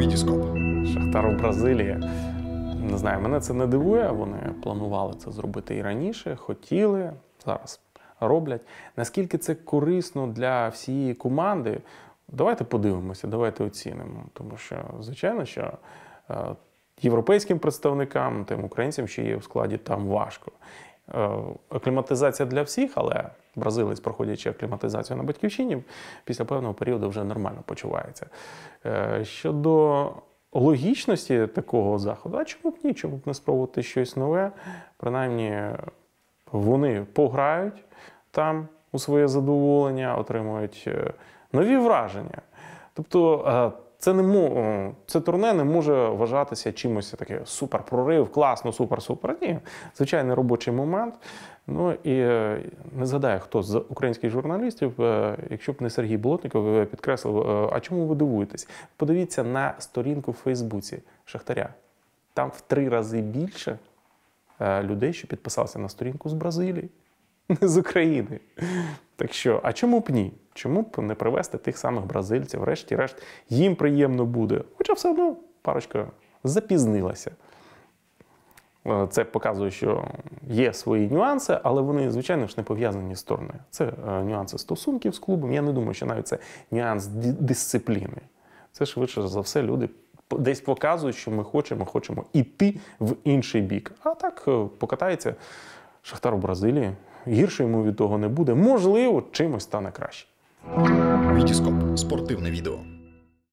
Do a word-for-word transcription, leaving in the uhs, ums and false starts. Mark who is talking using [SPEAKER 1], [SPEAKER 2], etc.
[SPEAKER 1] Вітіскоп.
[SPEAKER 2] Шахтар у Бразилії. Не знаю, мене це не дивує, вони планували це зробити і раніше, хотіли, зараз роблять. Наскільки це корисно для всієї команди, давайте подивимося, давайте оцінимо. Тому що, звичайно, що е, європейським представникам, тим українцям, що є в складі, там важко. Е, акліматизація для всіх, але бразилець, проходячи акліматизацію на батьківщині, після певного періоду вже нормально почувається. Е, щодо логічності такого заходу, а чому б ні, чому б не спробувати щось нове? Принаймні, вони пограють там у своє задоволення, отримують нові враження. Тобто, це, не мо... це турне не може вважатися чимось таке супер-прорив, класно, супер-супер. Ні, звичайний робочий момент. Ну і не згадаю, хто з українських журналістів, якщо б не Сергій Болотніков, підкреслив, а чому ви дивуєтесь? Подивіться на сторінку в Фейсбуці Шахтаря. Там в три рази більше людей, що підписалися на сторінку з Бразилії, не з України. Так що, а чому б ні? Чому б не привезти тих самих бразильців? Врешті-решт, їм приємно буде. Хоча все одно парочка запізнилася. Це показує, що є свої нюанси, але вони, звичайно ж, не пов'язані з турне. Це нюанси стосунків з клубом. Я не думаю, що навіть це нюанс дисципліни. Це швидше за все люди десь показують, що ми хочемо, хочемо іти в інший бік. А так покатається Шахтар у Бразилії. Гірше йому від того не буде. Можливо, чимось стане краще.
[SPEAKER 1] Вітіскоп. Спортивне відео.